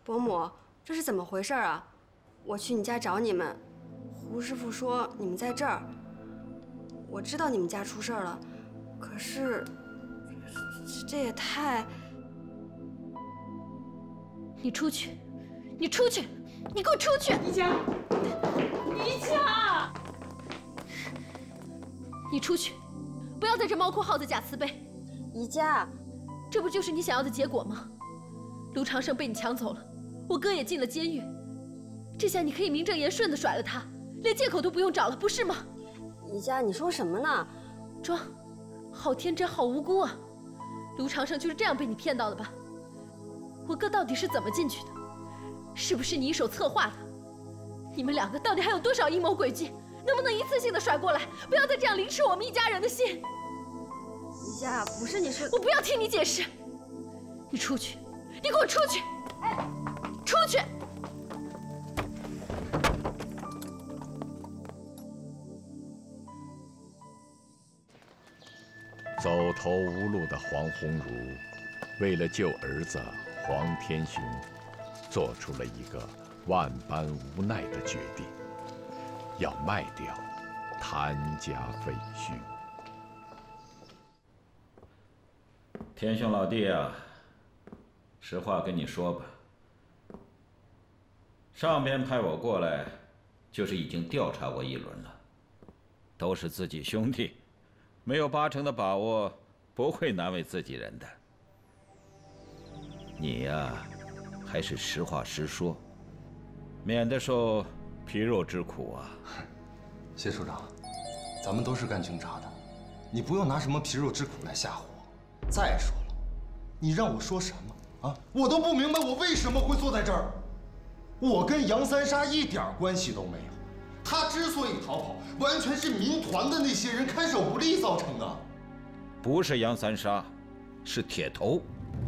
伯母，这是怎么回事啊？我去你家找你们，胡师傅说你们在这儿。我知道你们家出事了，可是这也太…… 你出去，你出去，你给我出去！ 宜家，宜家， 你出去，不要在这猫哭耗子假慈悲。 宜家， 这不就是你想要的结果吗？卢长胜被你抢走了，我哥也进了监狱，这下你可以名正言顺地甩了他，连借口都不用找了，不是吗？ 宜家，你说什么呢？ 装，好天真，好无辜啊！卢长胜就是这样被你骗到的吧？我哥到底是怎么进去的？是不是你一手策划的？你们两个到底还有多少阴谋诡计？能不能一次性的甩过来？不要再这样凌迟我们一家人的心！ 宜家，不是你是…… 我不要听你解释！你出去！你给我出去！出去！ 走投无路的黄鸿儒，为了救儿子黄天雄，做出了一个万般无奈的决定，要卖掉谭家废墟。 天兄老弟啊，实话跟你说吧，上边派我过来，就是已经调查过一轮了，都是自己兄弟，没有80%的把握不会难为自己人的。你呀，还是实话实说，免得受皮肉之苦啊。 谢处长，咱们都是干警察的，你不用拿什么皮肉之苦来吓唬我。再说了，你让我说什么啊？我都不明白我为什么会坐在这儿。我跟杨三杀一点关系都没有，他之所以逃跑，完全是民团的那些人看守不力造成的。 不是杨三杀，是铁头。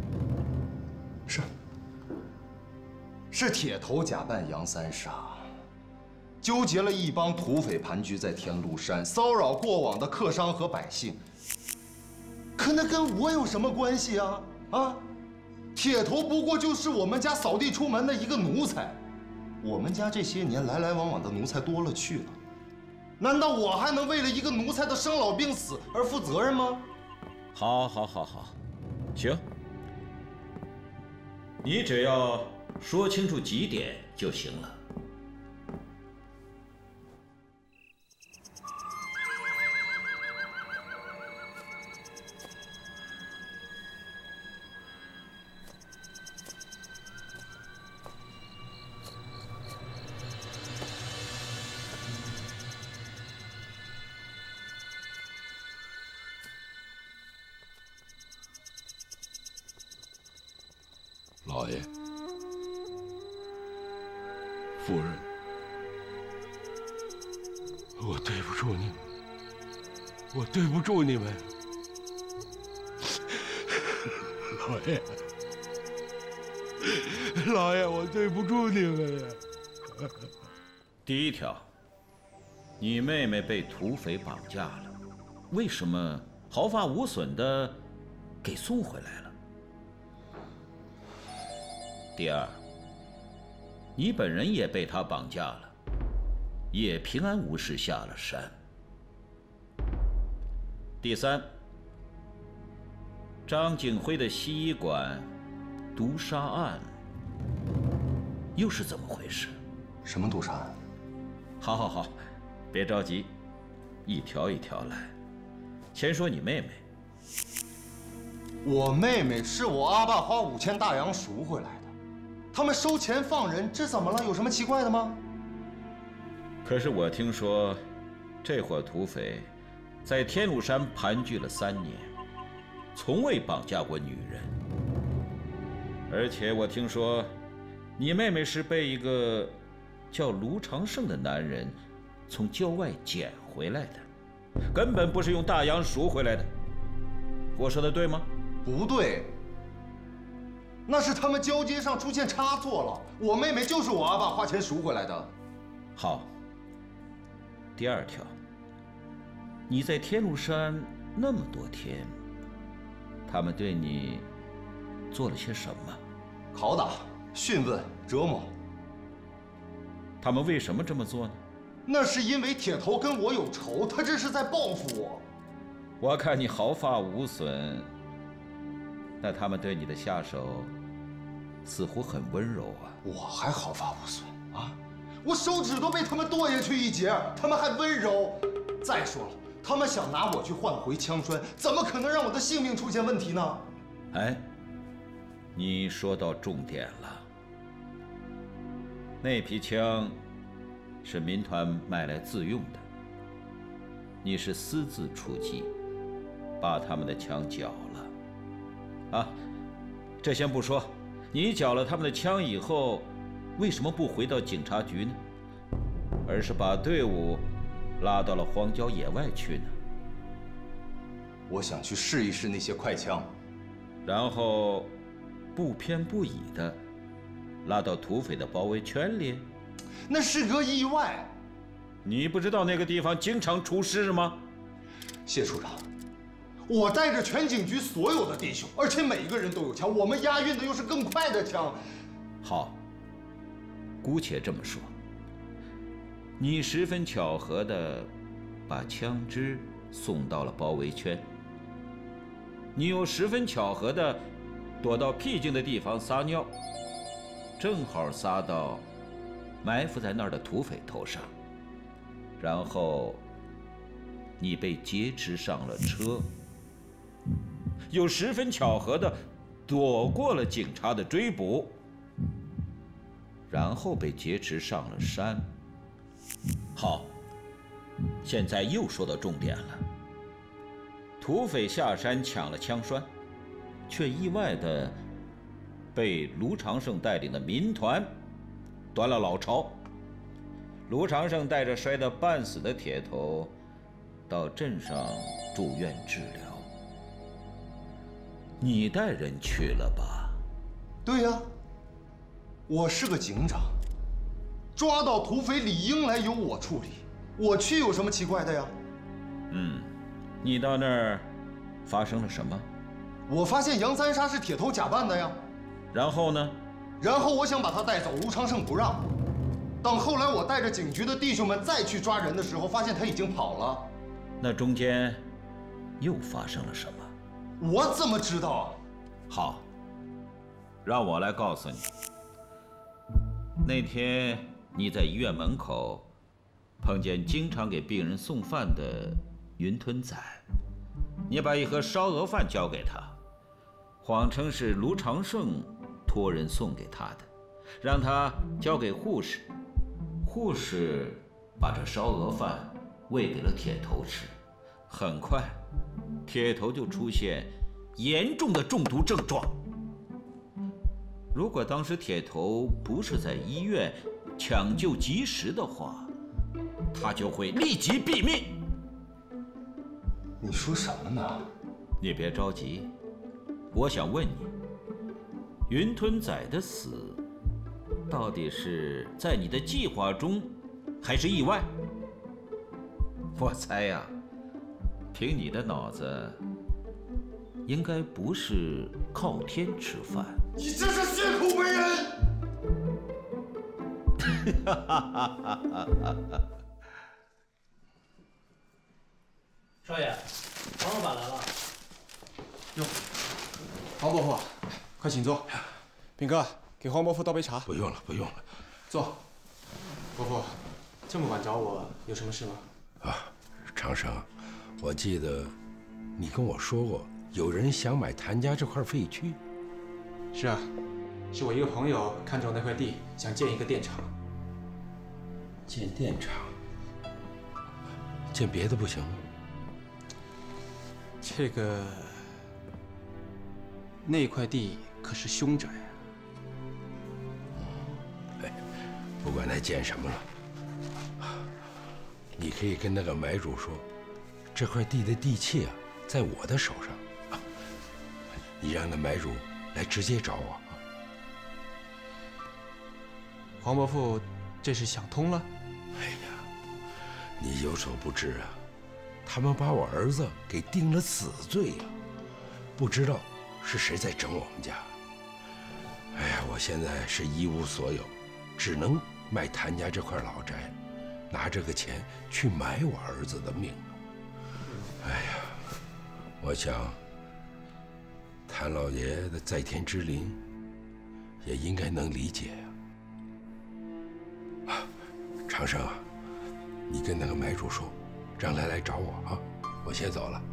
是铁头假扮杨三杀，纠结了一帮土匪盘踞在天禄山，骚扰过往的客商和百姓。可那跟我有什么关系啊？啊，铁头不过就是我们家扫地出门的一个奴才。我们家这些年来来往往的奴才多了去了，难道我还能为了一个奴才的生老病死而负责任吗？ 好，行，你只要说清楚几点就行了。 老爷，夫人， 我对不住你们，我对不住你们，老爷，我对不住你们。 第一条，你妹妹被土匪绑架了，为什么毫发无损的给送回来了？第二，你本人也被他绑架了，也平安无事下了山。第三，张景辉的西医馆毒杀案又是怎么回事？ 什么毒杀案？ 好，别着急，一条一条来。先说你妹妹。 我妹妹是我阿爸花5000大洋赎回来的。他们收钱放人，这怎么了？有什么奇怪的吗？ 可是我听说，这伙土匪在天禄山盘踞了3年，从未绑架过女人。而且我听说，你妹妹是被一个叫卢长胜的男人从郊外捡回来的，根本不是用大洋赎回来的。我说的对吗？ 不对。那是他们交接上出现差错了，我妹妹就是我阿爸花钱赎回来的。 好。第二条，你在天禄山那么多天，他们对你做了些什么？ 拷打、 讯问、折磨。 他们为什么这么做呢？ 那是因为铁头跟我有仇，他这是在报复我。 我看你毫发无损，但他们对你的下手似乎很温柔啊。 我还毫发无损啊！我手指都被他们剁下去一截，他们还温柔。再说了，他们想拿我去换回枪栓，怎么可能让我的性命出现问题呢？ 哎，你说到重点了。那批枪是民团买来自用的，你是私自出击，把他们的枪缴了。啊，这先不说，你缴了他们的枪以后，为什么不回到警察局呢？而是把队伍拉到了荒郊野外去呢？ 我想去试一试那些快枪， 然后不偏不倚的拉到土匪的包围圈里。 那是个意外。 你不知道那个地方经常出事吗？ 谢处长，我带着全警局所有的弟兄，而且每一个人都有枪，我们押运的又是更快的枪。 好，姑且这么说，你十分巧合的把枪支送到了包围圈，你又十分巧合的躲到僻静的地方撒尿，正好撒到埋伏在那儿的土匪头上，然后你被劫持上了车，又十分巧合的躲过了警察的追捕，然后被劫持上了山。好，现在又说到重点了。土匪下山抢了枪栓，却意外的被卢长胜带领的民团端了老巢。卢长胜带着摔得半死的铁头到镇上住院治疗。你带人去了吧？ 对呀，我是个警长，抓到土匪理应来由我处理，我去有什么奇怪的呀？ 你到那儿发生了什么？ 我发现杨三杀是铁头假扮的呀。 然后呢？ 然后我想把他带走，卢长胜不让。等后来我带着警局的弟兄们再去抓人的时候，发现他已经跑了。 那中间又发生了什么？ 我怎么知道啊？ 好，让我来告诉你。那天你在医院门口碰见经常给病人送饭的云吞仔，你把一盒烧鹅饭交给他，谎称是卢长胜托人送给他的，让他交给护士。护士把这烧鹅饭喂给了铁头吃，很快铁头就出现严重的中毒症状。如果当时铁头不是在医院抢救及时的话，他就会立即毙命。 你说什么呢？ 你别着急，我想问你，云吞仔的死到底是在你的计划中，还是意外？我猜呀，凭你的脑子，应该不是靠天吃饭。 你这是血口喷人！ 少爷，黄老板来了。 哟，黄伯父，快请坐。炳哥，给黄伯父倒杯茶。 不用了，不用了。 坐。伯父，这么晚找我，有什么事吗？ 啊，长生，我记得你跟我说过，有人想买谭家这块废墟。 是啊，是我一个朋友看中那块地，想建一个电厂。 建电厂？建别的不行吗？ 这个，那块地可是凶宅啊。 哎，不管他建什么了，你可以跟那个买主说，这块地的地契啊，在我的手上。你让那买主来直接找我。 黄伯父，这是想通了？ 哎呀，你有所不知啊，他们把我儿子给定了死罪呀，不知道是谁在整我们家。哎哎呀，我现在是一无所有，只能卖谭家这块老宅，拿这个钱去买我儿子的命。哎呀，我想谭老爷的在天之灵也应该能理解呀。长生啊，你跟那个买主说，让他来找我啊，我先走了。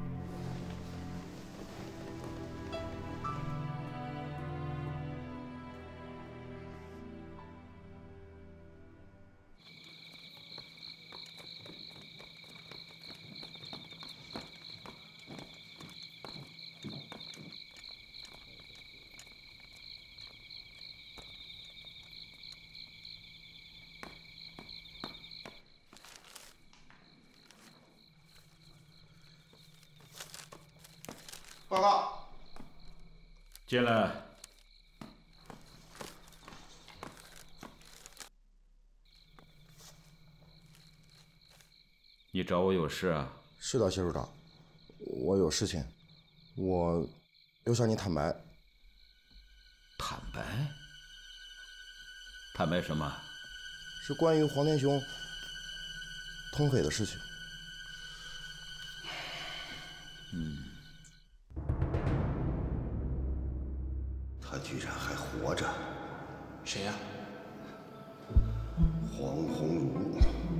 报告。 进来。你找我有事啊？ 是的，谢处长，我有事情，我要向你坦白。 坦白？坦白什么？ 是关于黄天雄通匪的事情。 他居然还活着！ 谁呀？ 黄鸿儒。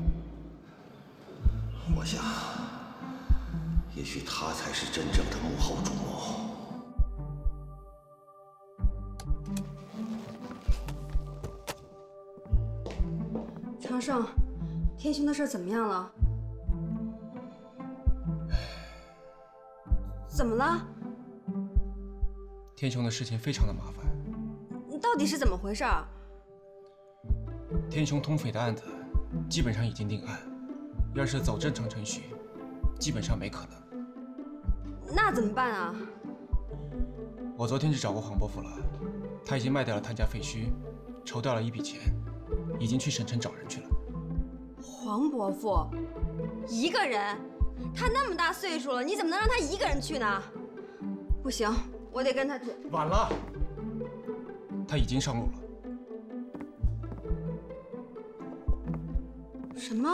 我想，也许他才是真正的幕后主谋。 长胜，天雄的事怎么样了？怎么了？ 天雄的事情非常的麻烦。 到底是怎么回事？ 天雄通匪的案子基本上已经定案，要是走正常程序，基本上没可能。 那怎么办啊？ 我昨天去找过黄伯父了，他已经卖掉了谭家废墟，筹到了一笔钱，已经去省城找人去了。 黄伯父，一个人？他那么大岁数了，你怎么能让他一个人去呢？不行，我得跟他去。 晚了，他已经上路了。 什么？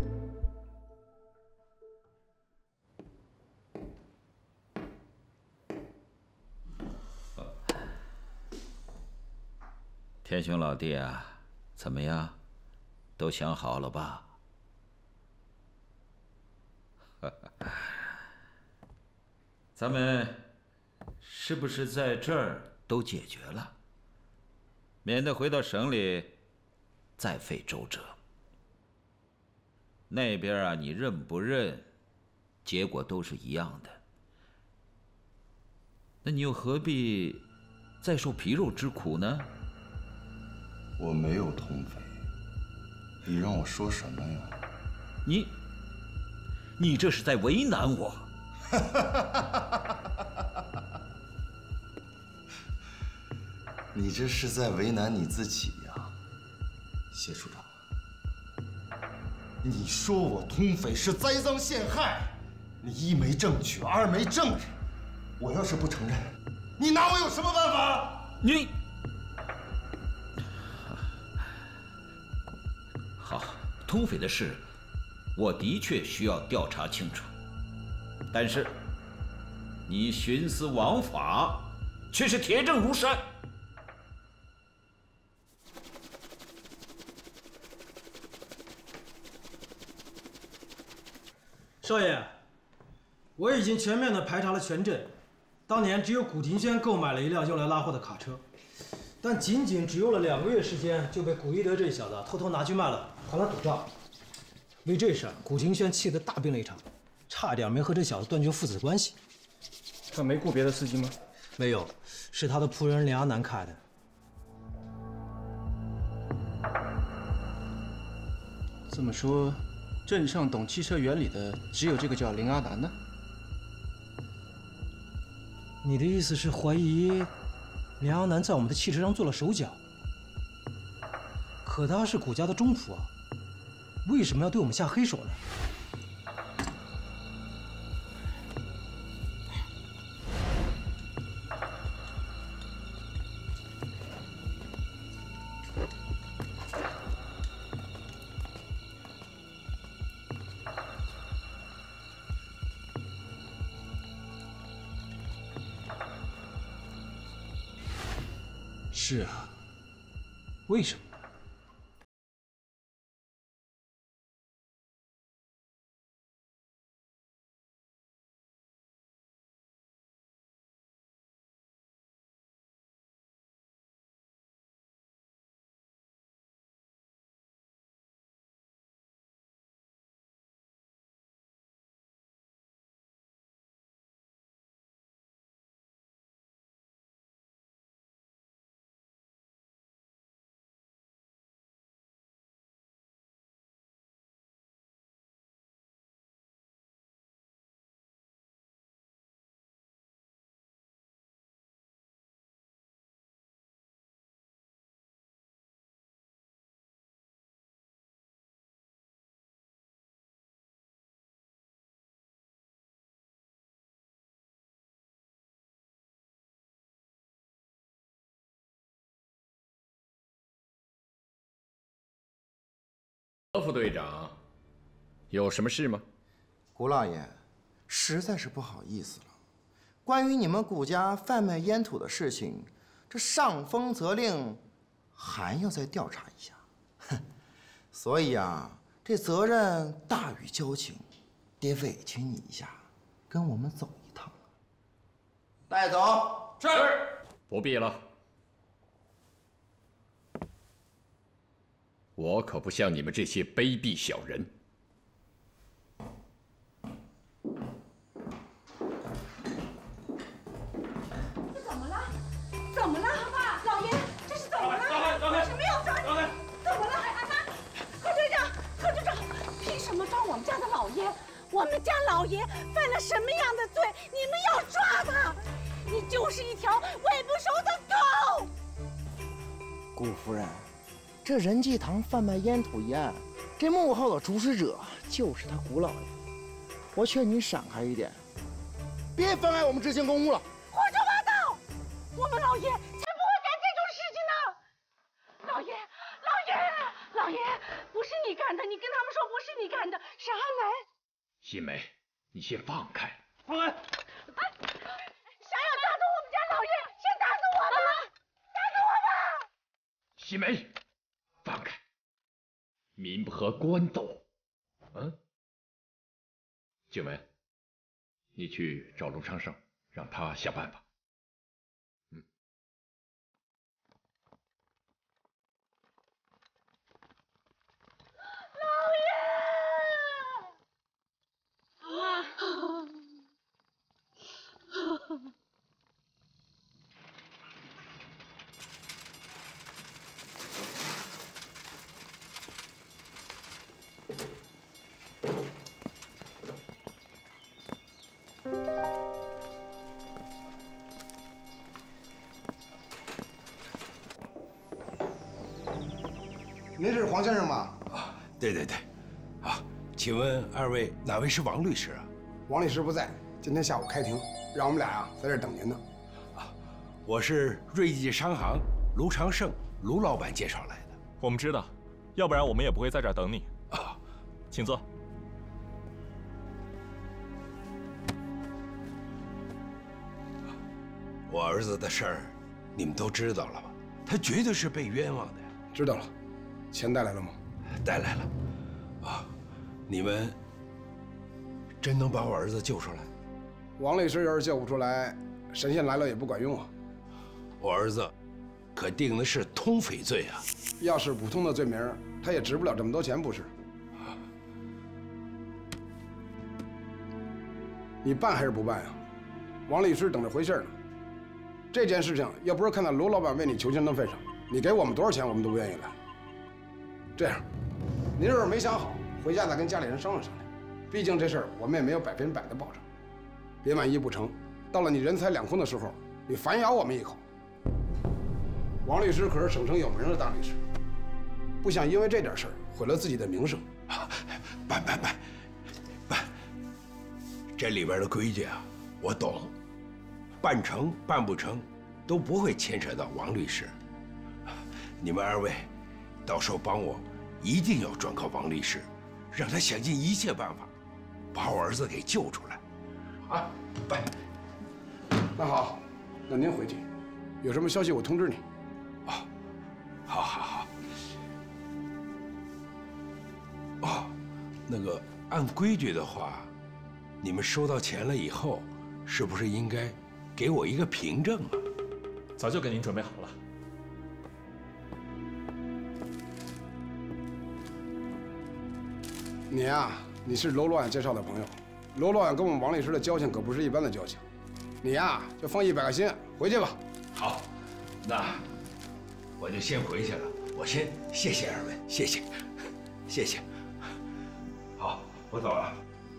天雄老弟啊，怎么样？都想好了吧？咱们是不是在这儿都解决了，免得回到省里再费周折？那边啊，你认不认，结果都是一样的。那你又何必再受皮肉之苦呢？ 我没有通匪，你让我说什么呀？ 你这是在为难我。 你这是在为难你自己呀，谢处长。你说我通匪是栽赃陷害，你一没证据，二没证人。我要是不承认，你拿我有什么办法？ 你好，通匪的事，我的确需要调查清楚。但是，你徇私枉法，却是铁证如山。 少爷，我已经全面的排查了全镇，当年只有古庭轩购买了一辆用来拉货的卡车，但仅只用了2个月时间，就被古一德这小子偷偷拿去卖了，还了赌账。为这事，古庭轩气得大病了一场，差点没和这小子断绝父子关系。 他没雇别的司机吗？ 没有，是他的仆人梁阿南开的。 这么说，镇上懂汽车原理的只有这个叫林阿南呢？ 你的意思是怀疑梁阿南在我们的汽车上做了手脚？可他是古家的中仆啊，为什么要对我们下黑手呢？ 是啊，为什么？ 何副队长，有什么事吗？ 谷老爷，实在是不好意思了。关于你们谷家贩卖烟土的事情，这上峰责令还要再调查一下。哼，所以啊，这责任大于交情，得委屈你一下，跟我们走一趟。带走。 是。不必了。我可不像你们这些卑鄙小人。 这怎么了？怎么了？爸，老爷，这是怎么了？为什么要抓你？怎么了？阿妈，贺队长，贺队长，凭什么抓我们家的老爷？我们家老爷犯了什么样的罪？你们要抓他？你就是一条喂不熟的狗！ 谷夫人。这仁济堂贩卖烟土一案，这幕后的主使者就是他谷老爷。我劝你闪开一点，别妨碍我们执行公务了。 胡说八道！我们老爷才不会干这种事情呢！老爷，老爷，不是你干的，你跟他们说不是你干的，是阿南。 新梅，你先放开。 放开！想要打死我们家老爷，先打死我吧！打死我吧！ 新梅。放开！民不和官斗。静文，你去找卢昌盛，让他想办法。 老爷！ 您是黄先生吗？ 啊，对。啊，请问二位哪位是王律师啊？ 王律师不在，今天下午开庭，让我们俩呀在这儿等您呢。 啊，我是瑞记商行卢长胜卢老板介绍来的。 我们知道，要不然我们也不会在这儿等你。 啊， 请坐。 我儿子的事儿，你们都知道了吧？他绝对是被冤枉的。 知道了。钱带来了吗？ 带来了。啊，你们真能把我儿子救出来？ 王律师要是救不出来，神仙来了也不管用啊。 我儿子可定的是通匪罪啊！ 要是普通的罪名，他也值不了这么多钱，不是？你办还是不办呀？王律师等着回信呢。这件事情要不是看在卢老板为你求情的份上，你给我们多少钱，我们都不愿意来。这样，您要是没想好，回家再跟家里人商量商量。毕竟这事儿我们也没有100%的保证，别万一不成，到了你人财两空的时候，你反咬我们一口。王律师可是省城有名的大律师，不想因为这点事儿毁了自己的名声。 办！这里边的规矩啊，我懂，办成办不成，都不会牵扯到王律师。你们二位，到时候帮我，一定要转告王律师，让他想尽一切办法，把我儿子给救出来。啊，办。 那好，那您回去，有什么消息我通知你。 那个按规矩的话，你们收到钱了以后，是不是应该给我一个凭证啊？ 早就给您准备好了。 你呀，你是娄老远介绍的朋友，娄老远跟我们王律师的交情可不是一般的交情。你呀，就放100个心，回去吧。 好，那我就先回去了。我先谢谢二位，谢谢，谢谢。好，我走了。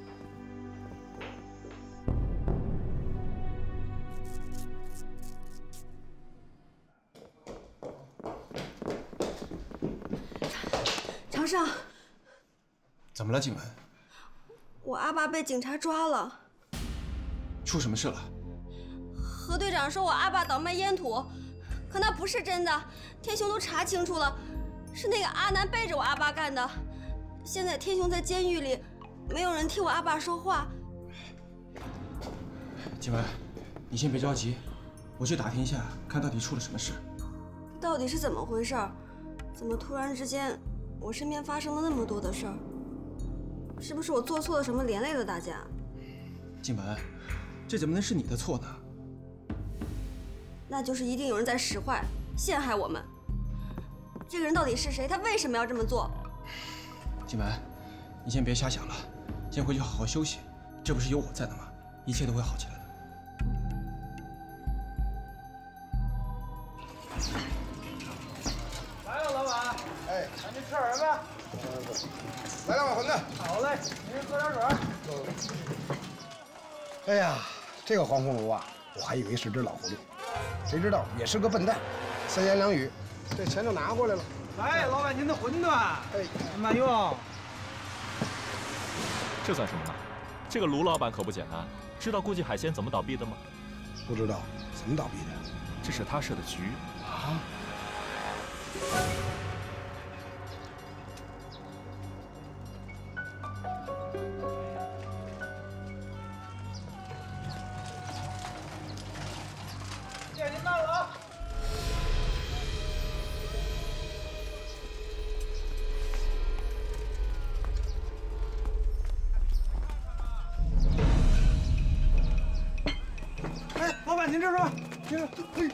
长胜， 怎么了，景文？ 我阿爸被警察抓了。 出什么事了？ 何队长说我阿爸倒卖烟土，可那不是真的，天雄都查清楚了，是那个阿南背着我阿爸干的。现在天雄在监狱里，没有人替我阿爸说话。 景文，你先别着急，我去打听一下，看到底出了什么事。 到底是怎么回事？怎么突然之间，我身边发生了那么多的事儿？是不是我做错了什么，连累了大家？ 静文，这怎么能是你的错呢？ 那就是一定有人在使坏，陷害我们。这个人到底是谁？他为什么要这么做？ 静文，你先别瞎想了，先回去好好休息。这不是有我在的吗？一切都会好起来的。 来了，老板。 哎， 赶紧吃点什么？ 来2碗馄饨。 好嘞，您喝点水。 哎呀，这个黄红炉啊，我还以为是只老狐狸，谁知道也是个笨蛋。3言2语，这钱就拿过来了。 来，老板您的馄饨。哎，慢用。 这算什么呢？这个卢老板可不简单，知道顾记海鲜怎么倒闭的吗？ 不知道，怎么倒闭的？ 这是他设的局啊。 姐，您慢了啊！哎，老板，您这是？您这，嘿。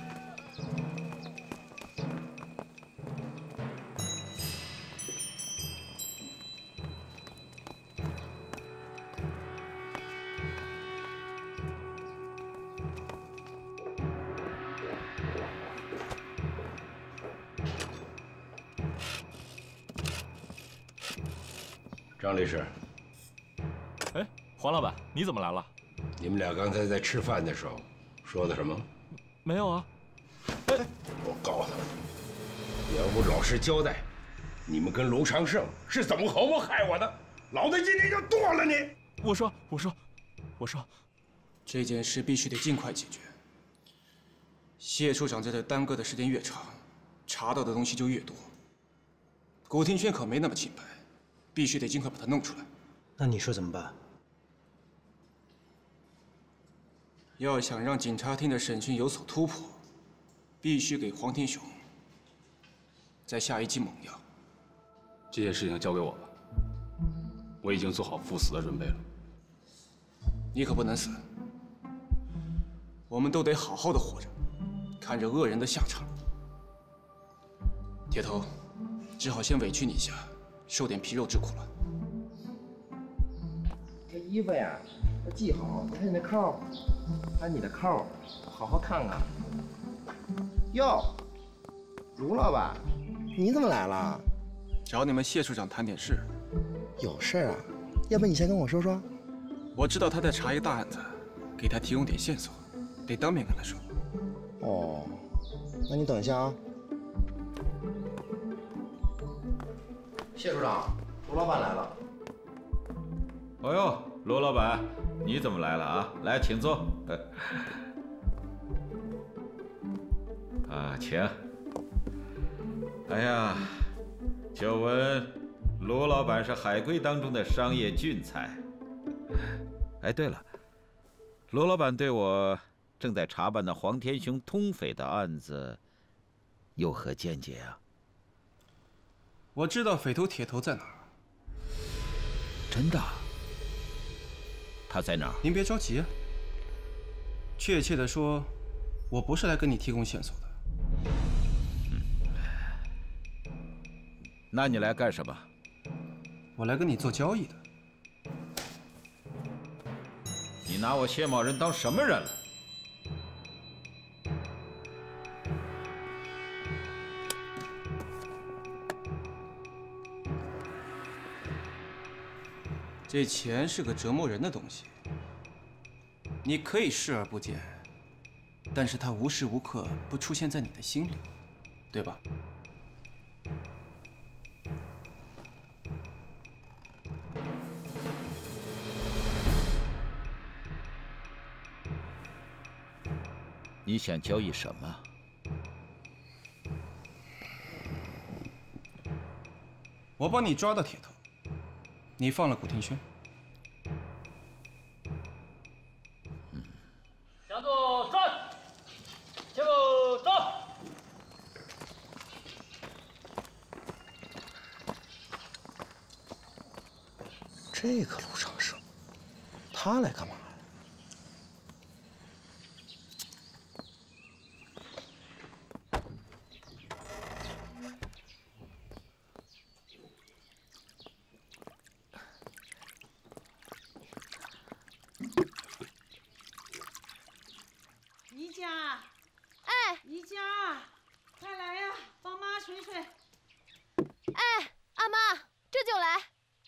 张律师， 哎，黄老板，你怎么来了？ 你们俩刚才在吃饭的时候说的什么？ 没有啊。 哎，我告诉你，要不老实交代，你们跟卢长胜是怎么合谋害我的，老子今天就剁了你！ 我说， 这件事必须得尽快解决。谢处长在这耽搁的时间越长，查到的东西就越多。古庭轩可没那么清白，必须得尽快把他弄出来。 那你说怎么办？ 要想让警察厅的审讯有所突破，必须给黄天雄再下一剂猛药。 这件事情交给我吧，我已经做好赴死的准备了。 你可不能死，我们都得好好的活着，看着恶人的下场。铁头，只好先委屈你一下，受点皮肉之苦了。 这衣服呀，要系好，看你的扣，看你的扣，好好看看。哟，卢老板，你怎么来了？ 找你们谢处长谈点事。 有事啊？要不你先跟我说说。 我知道他在查一个大案子，给他提供点线索，得当面跟他说。 哦，那你等一下啊。谢处长，卢老板来了。 哦呦，卢老板，你怎么来了啊？来，请坐。啊，请。哎呀，久闻卢老板是海归当中的商业俊才。哎，对了，卢老板对我正在查办的黄天雄通匪的案子有何见解啊？ 我知道匪头铁头在哪儿， 真的？他在哪儿？ 您别着急啊。确切的说，我不是来跟你提供线索的。 那你来干什么？ 我来跟你做交易的。 你拿我谢某人当什么人了？ 这钱是个折磨人的东西，你可以视而不见，但是它无时无刻不出现在你的心里，对吧？ 你想交易什么？ 我帮你抓到铁头，你放了古庭轩。 向左转，前步走。 这个陆长生，他来干嘛呀？ 宜家， 哎， 宜家，快来呀，帮妈捶捶。 哎，阿妈，这就来。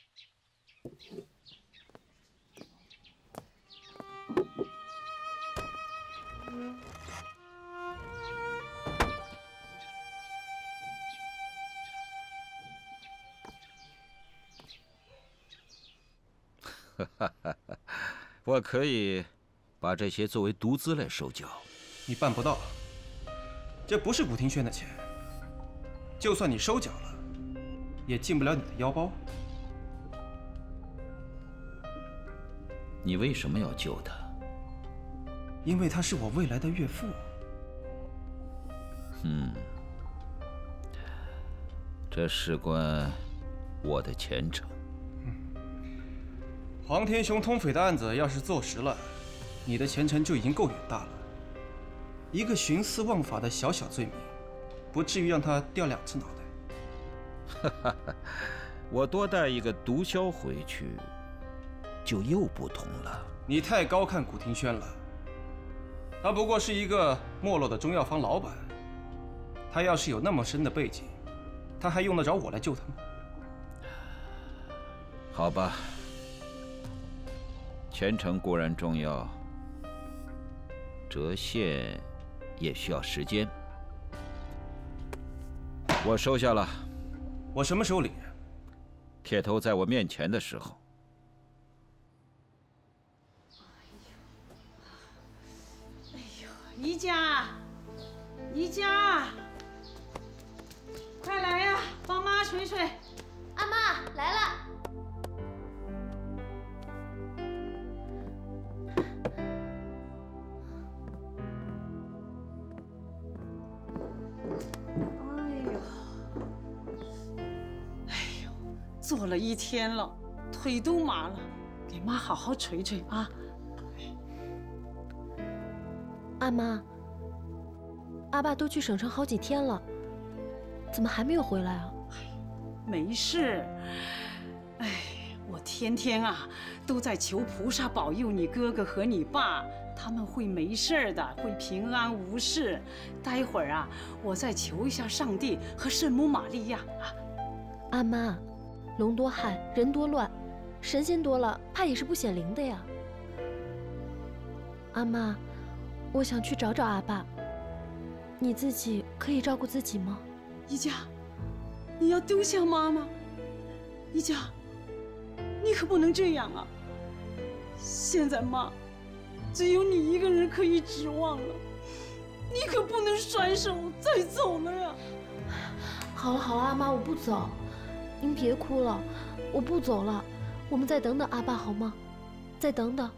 我可以把这些作为毒资来收缴。 你办不到，这不是古庭轩的钱，就算你收缴了，也进不了你的腰包。 你为什么要救他？ 因为他是我未来的岳父。 这事关我的前程。 黄天雄通匪的案子要是坐实了，你的前程就已经够远大了。一个徇私枉法的小小罪名，不至于让他掉2次脑袋。 我多带一个毒枭回去，就又不同了。 你太高看古庭轩了，他不过是一个没落的中药房老板。他要是有那么深的背景，他还用得着我来救他吗？ 好吧，前程固然重要，折现也需要时间。我收下了。 我什么时候领？ 铁头在我面前的时候。 宜家，宜家，快来呀，帮妈捶捶。 阿妈来了。 坐了1天了，腿都麻了，给妈好好捶捶啊！ 阿妈，阿爸都去省城好几天了，怎么还没有回来啊？ 没事，哎，我天天啊都在求菩萨保佑你哥哥和你爸，他们会没事的，会平安无事。待会儿啊，我再求一下上帝和圣母玛利亚啊。 阿妈。龙多害，人多乱，神仙多了，怕也是不显灵的呀。阿妈，我想去找找阿爸，你自己可以照顾自己吗？ 宜家，你要丢下妈吗？宜家，你可不能这样啊！现在妈，只有你一个人可以指望了，你可不能甩手再走了呀！ 好了好了，阿妈，我不走。您别哭了，我不走了，我们再等等阿爸好吗？再等等。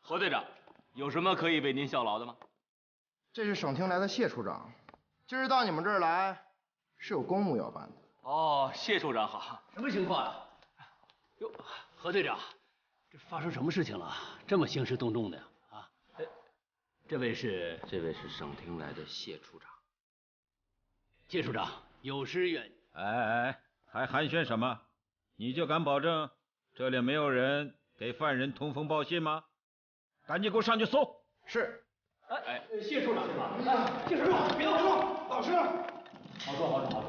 何队长，有什么可以为您效劳的吗？ 这是省厅来的谢处长，今儿到你们这儿来，是有公务要办的。 哦，谢处长好，什么情况啊？哟，何队长，这发生什么事情了？这么兴师动众的呀？啊，这位是省厅来的谢处长。 谢处长，有失远。 哎，还寒暄什么？你就敢保证这里没有人给犯人通风报信吗？赶紧给我上去搜！ 是。 哎，谢处长是吧？哎，谢处长，别动，老师。好说。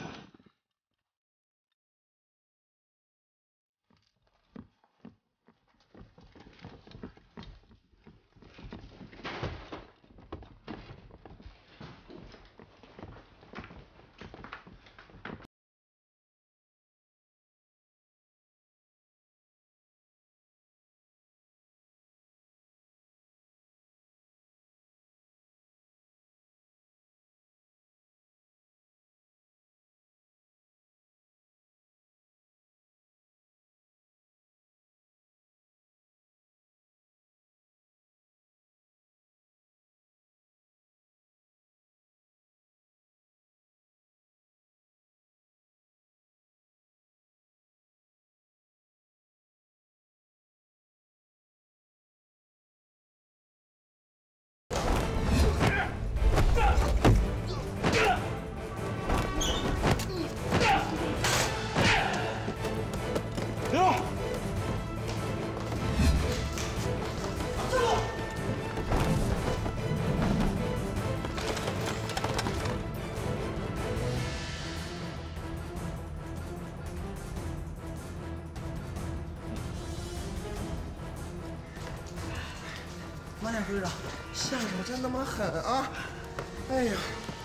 慢点，队长，下手真他妈狠啊！哎呀，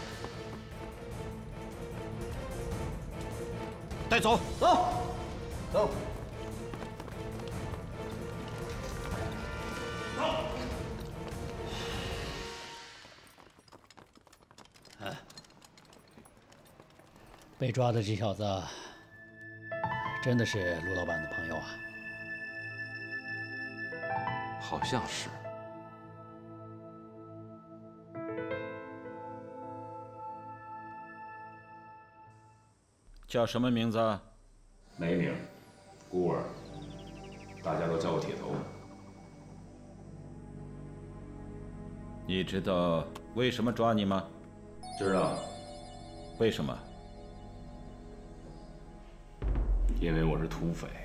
带走， 走。 被抓的这小子，真的是卢老板的朋友啊？ 好像是。 叫什么名字？ 没名，孤儿，大家都叫我铁头。 你知道为什么抓你吗？ 知道。 为什么？ 因为我是土匪。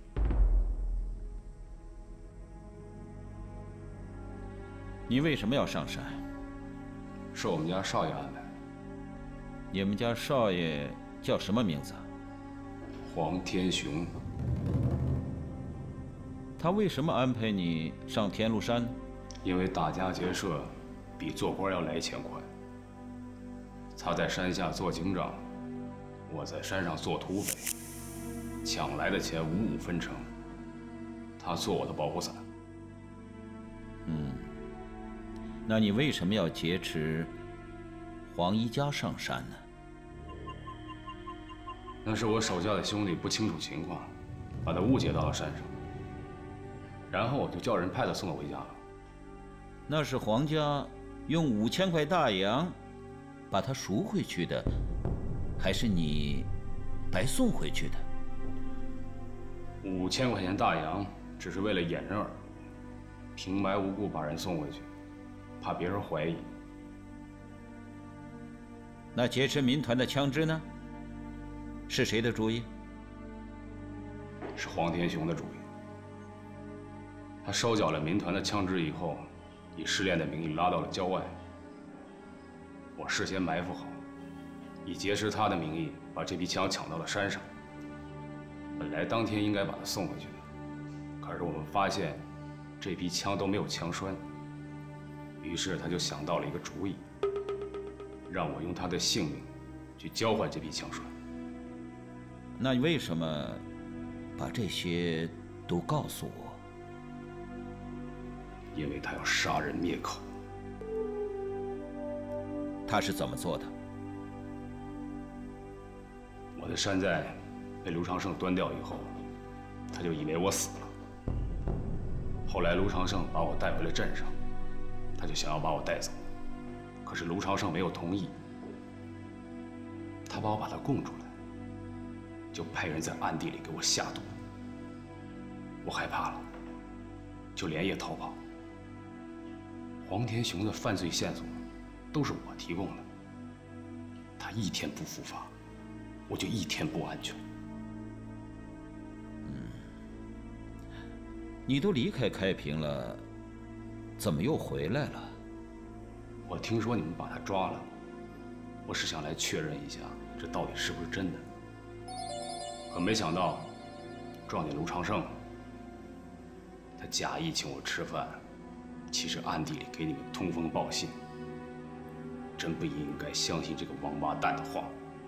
你为什么要上山？ 是我们家少爷安排。 你们家少爷叫什么名字？ 黄天雄。 他为什么安排你上天禄山？ 因为打家劫舍比做官要来钱快。他在山下做警长，我在山上做土匪，抢来的钱5/5分成。他做我的保护伞。 那你为什么要劫持黄一家上山呢？ 那是我手下的兄弟不清楚情况，把他误解到了山上，然后我就叫人派他送他回家了。 那是黄家用5000块大洋把他赎回去的，还是你白送回去的 ？5000块钱大洋只是为了掩人耳目，平白无故把人送回去，怕别人怀疑。 那劫持民团的枪支呢？是谁的主意？ 是黄天雄的主意。他收缴了民团的枪支以后，以失联的名义拉到了郊外。我事先埋伏好，以劫持他的名义把这批枪抢到了山上。本来当天应该把他送回去的，可是我们发现这批枪都没有枪栓，于是他就想到了一个主意，让我用他的性命去交换这批枪栓。 那你为什么把这些都告诉我？ 因为他要杀人灭口。 他是怎么做的？ 我的山寨被刘长胜端掉以后，他就以为我死了。 后来卢长胜把我带回了镇上，他就想要把我带走，可是卢长胜没有同意。他把他供出来，就派人在暗地里给我下毒。我害怕了，就连夜逃跑。黄天雄的犯罪线索都是我提供的，他一天不伏法，我就一天不安全。 你都离开开平了，怎么又回来了？ 我听说你们把他抓了，我是想来确认一下，这到底是不是真的。可没想到撞见卢长胜了，他假意请我吃饭，其实暗地里给你们通风报信。真不应该相信这个王八蛋的话。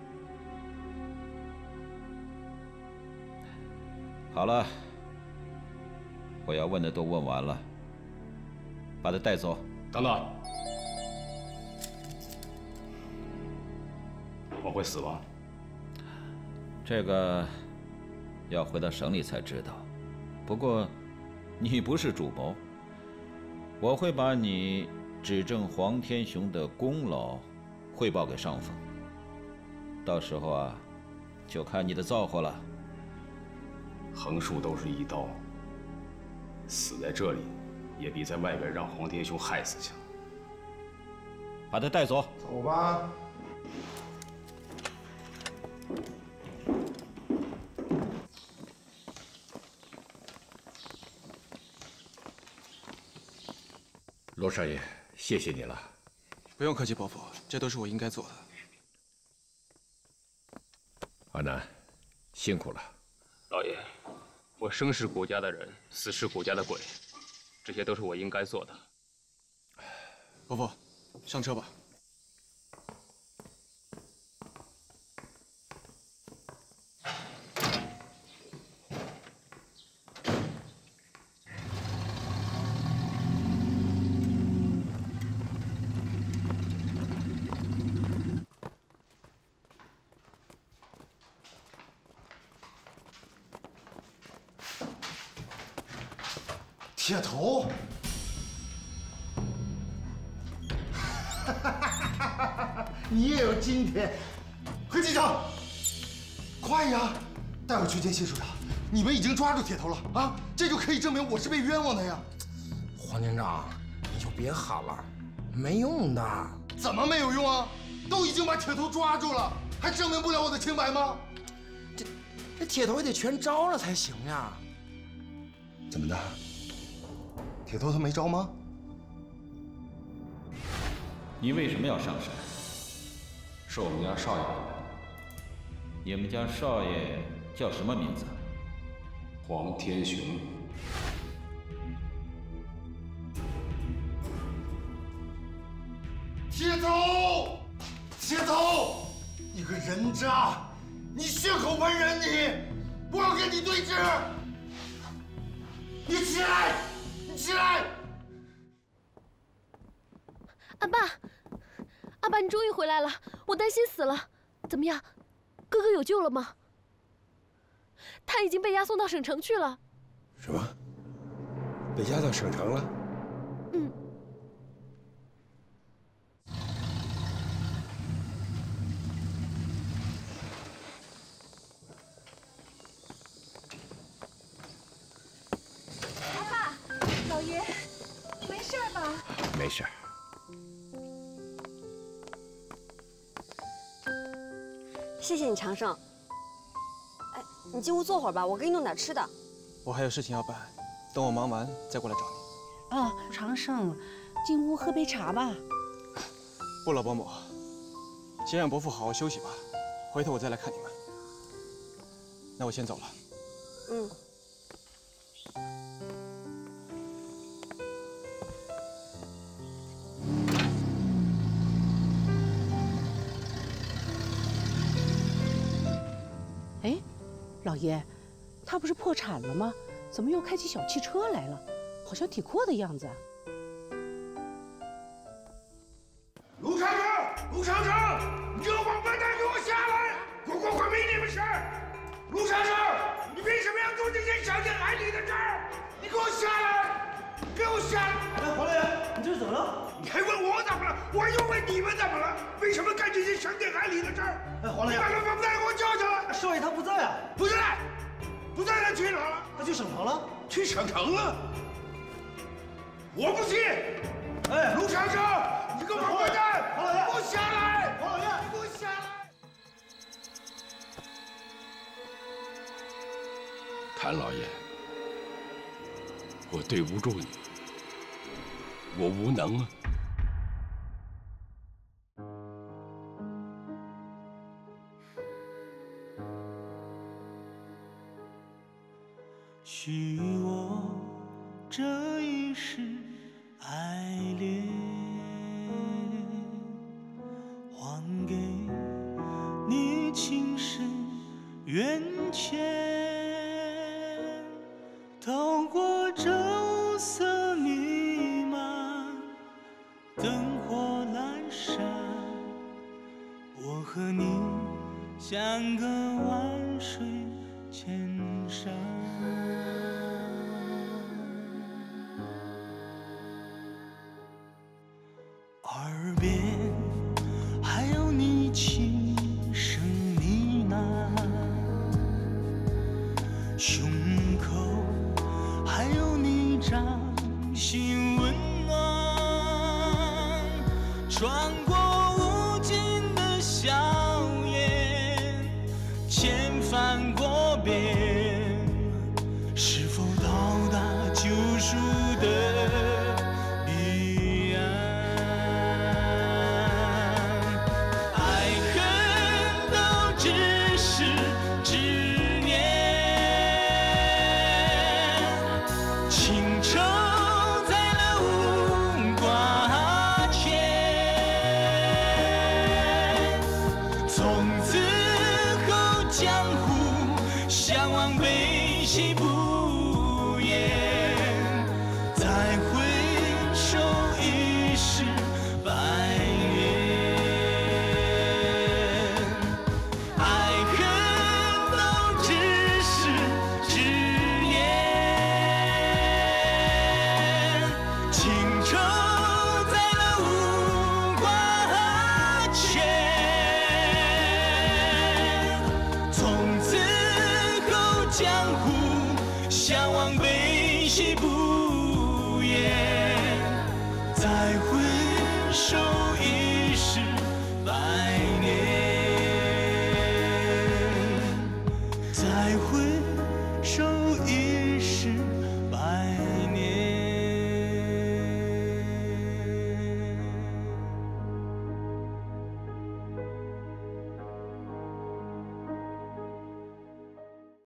好了。我要问的都问完了，把他带走。 等等，我会死吗？ 这个要回到省里才知道。不过，你不是主谋，我会把你指证黄天雄的功劳汇报给上峰。到时候啊，就看你的造化了。 横竖都是一刀。死在这里，也比在外边让黄天雄害死强。 把他带走。 走吧。 罗少爷，谢谢你了。 不用客气，伯父，这都是我应该做的。 阿南，辛苦了。 老爷。我生是谷家的人，死是谷家的鬼，这些都是我应该做的。 伯父，上车吧。 铁头，你也有今天！回警长，快呀，带我去见谢处长。你们已经抓住铁头了啊，这就可以证明我是被冤枉的呀。 黄警长，你就别喊了，没用的。 怎么没有用啊？都已经把铁头抓住了，还证明不了我的清白吗？ 这铁头也得全招了才行呀。 怎么的？铁头他没招吗？ 你为什么要上山？ 是我们家少爷安排的。 你们家少爷叫什么名字？ 黄天雄。 铁头，铁头，你个人渣！你血口喷人！你，我要跟你对峙！你起来！你起来！ 阿爸，阿爸，你终于回来了，我担心死了。怎么样，哥哥有救了吗？他已经被押送到省城去了。 什么？被押到省城了？ 嗯。 阿爸，老爷，你没事吧？ 没事。 谢谢你，长胜。哎，你进屋坐会儿吧，我给你弄点吃的。 我还有事情要办，等我忙完再过来找你。 哦，长胜，进屋喝杯茶吧。 不了，伯母，先让伯父好好休息吧，回头我再来看你们。那我先走了。 嗯。 哎，老爷，他不是破产了吗？怎么又开起小汽车来了？好像挺阔的样子。 卢长生，卢长生，你这个王八蛋，给我下来！我没你们事！卢长生，你为什么要做这件伤天害理的事？你给我下来！ 我下来！ 哎，黄老爷，你这是怎么了？ 你还问我怎么了？我又问你们怎么了？为什么干这些伤天害理的事儿？ 哎，黄老爷， 你把老板不带给我叫下来！ 少爷他不在啊。 不在，不在他去哪儿了？ 他去省城了。 去省城了？我不信！ 哎， 卢长生，你个王八蛋！ 黄老爷， 给我下来！ 黄老爷， 你给我下来！ 谭老爷，我对不住你，我无能啊。 许我这一世爱恋，还给你情深缘浅。透过这雾色弥漫，灯火阑珊，我和你像个万水千山。耳边还有你轻声呢喃，胸口还有你掌心温暖，穿过无尽的硝烟，千帆过遍，是否到达救赎的彼岸？爱恨都只是执念，情愁在了无挂牵，从此后江湖相望悲喜不言，再回首已是百年。爱恨都只是执念，情愁在了无挂牵，从此后江湖相望悲喜不言，再回首已是百年，再回